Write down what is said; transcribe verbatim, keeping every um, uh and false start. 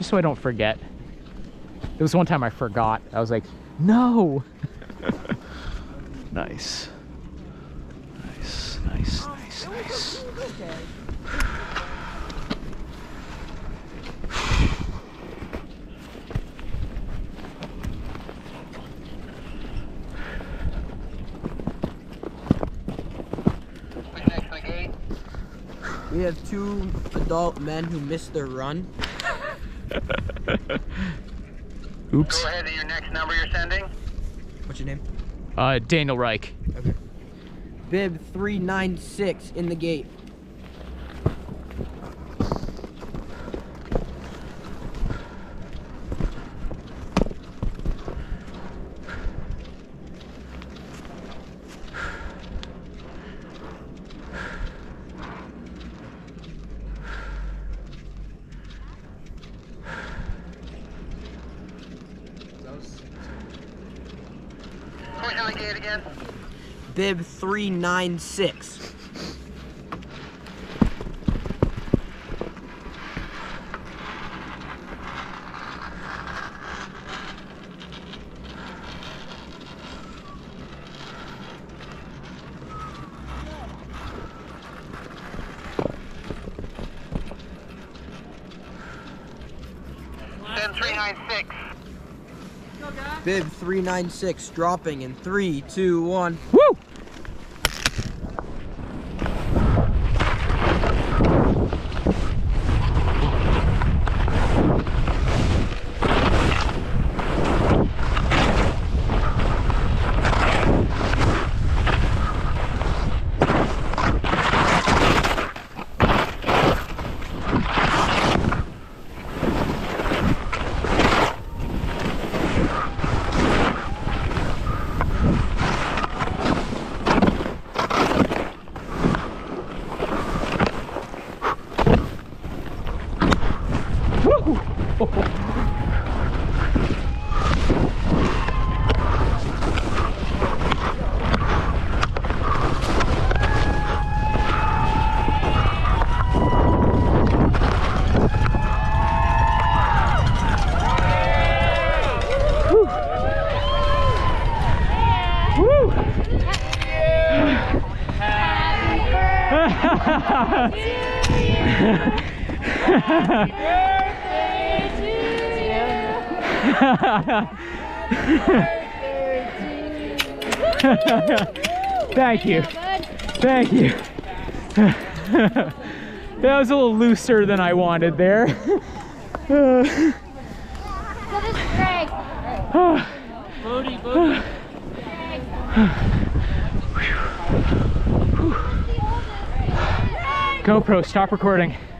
just so I don't forget. It was one time I forgot. I was like, no. Nice. Nice, nice, nice, nice. We have two adult men who missed their run. Oops. Go ahead to your next number you're sending. What's your name? Uh, Daniel Reich. Okay. Bib three nine six in the gate. Push on the gate again. Bib three nine six. Send three nine six. Bib three nine six dropping in three, two, one. Woo! Thank you. Thank you. That was a little looser than I wanted there. So this is Greg. Bodie, Bodie. GoPro, stop recording.